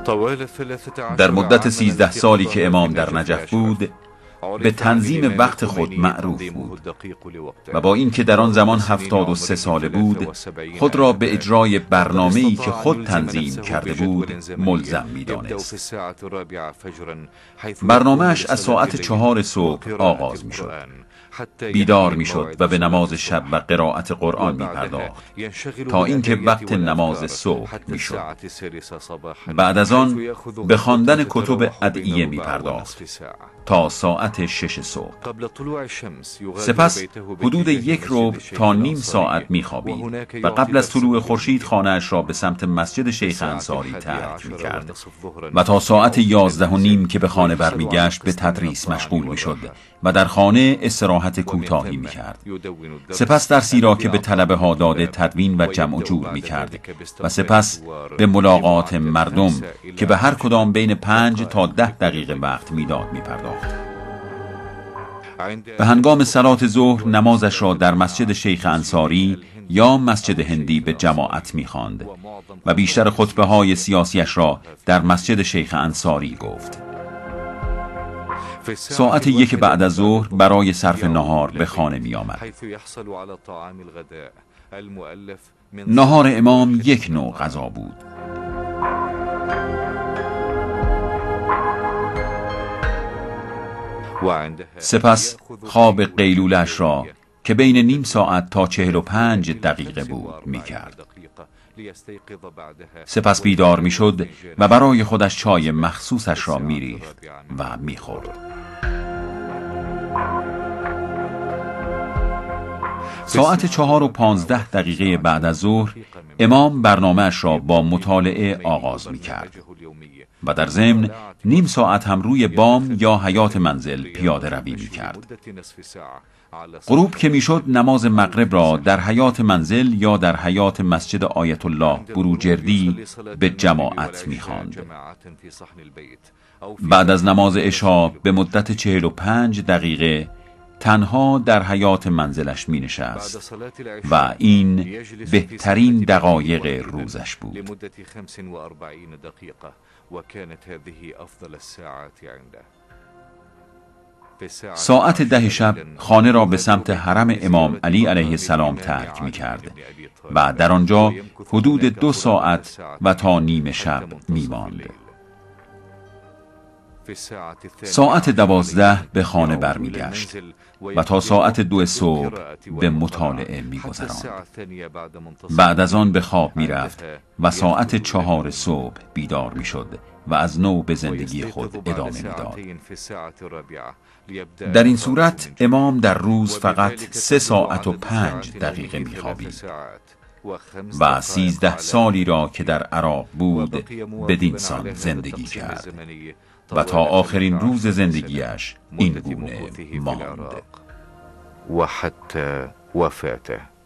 در مدت 13 سالی که امام در نجف بود به تنظیم وقت خود معروف بود و با اینکه در آن زمان 73 ساله بود خود را به اجرای برنامه‌ای که خود تنظیم کرده بود ملزم می‌دانست. برنامه‌اش از ساعت 4 صبح آغاز می‌شد. بیدار میشد و به نماز شب و قرائت قرآن می پرداخت تا اینکه وقت نماز صبح میشد. بعد از آن به خواندن کتب ادعیه می پرداخت تا ساعت 6 صبح. سپس حدود 1 ربع تا نیم ساعت می خوابید و قبل از طلوع خورشید خانه‌اش را به سمت مسجد شیخ انصاری ترک می کرد و تا ساعت 11:30 که به خانه برمیگشت به تدریس مشغول می شد و در خانه استراحت کوتاهی می کرد. سپس درسی را که به طلبه ها داده تدوین و جمع و جور می کرد و سپس به ملاقات مردم که به هر کدام بین 5 تا 10 دقیقه وقت میداد می پرداخت. به هنگام صلات ظهر نمازش را در مسجد شیخ انصاری یا مسجد هندی به جماعت می خواند و بیشتر خطبه های سیاسیش را در مسجد شیخ انصاری گفت. ساعت 1 بعد از ظهر برای صرف نهار به خانه می آمد. نهار امام 1 نوع غذا بود. سپس خواب قیلوله‌اش را که بین نیم ساعت تا 45 دقیقه بود می کرد. سپس بیدار می شد و برای خودش چای مخصوصش را می ریخت و می خورد. ساعت 4:15 بعد از ظهر امام برنامه‌اش را با مطالعه آغاز می کرد و در ضمن نیم ساعت هم روی بام یا حیاط منزل پیاده روی می کرد. غروب که می شد نماز مغرب را در حیاط منزل یا در حیاط مسجد آیت الله بروجردی به جماعت می خواند. بعد از نماز عشا به مدت 45 دقیقه تنها در حیاط منزلش می نشست و این بهترین دقایق روزش بود. ساعت 10 شب خانه را به سمت حرم امام علی علیه السلام ترک می کرد و در آنجا حدود 2 ساعت و تا نیم شب می ماند. ساعت 12 به خانه برمیگشت و تا ساعت 2 صبح به مطالعه می‌گذراند. بعد از آن به خواب می‌رفت و ساعت 4 صبح بیدار می‌شد و از نو به زندگی خود ادامه می‌داد. در این صورت امام در روز فقط 3 ساعت و 5 دقیقه می‌خوابید و 13 سالی را که در عراق بود بدین سان زندگی کرد و تا آخرین روز زندگیش این گونه ماند و حتی وفاته.